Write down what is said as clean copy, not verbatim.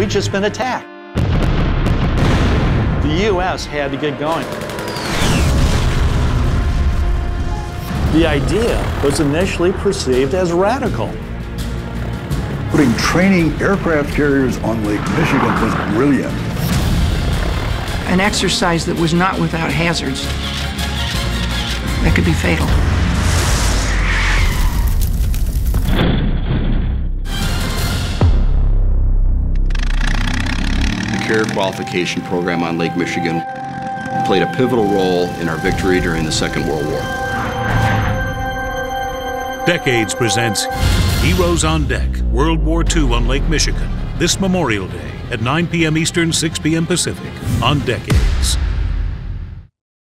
we'd just been attacked. The U.S. had to get going. The idea was initially perceived as radical. Putting training aircraft carriers on Lake Michigan was brilliant. An exercise that was not without hazards that could be fatal. The carrier qualification program on Lake Michigan played a pivotal role in our victory during the Second World War. Decades presents Heroes on Deck, World War II on Lake Michigan, this Memorial Day at 9 p.m. Eastern, 6 p.m. Pacific on Decades.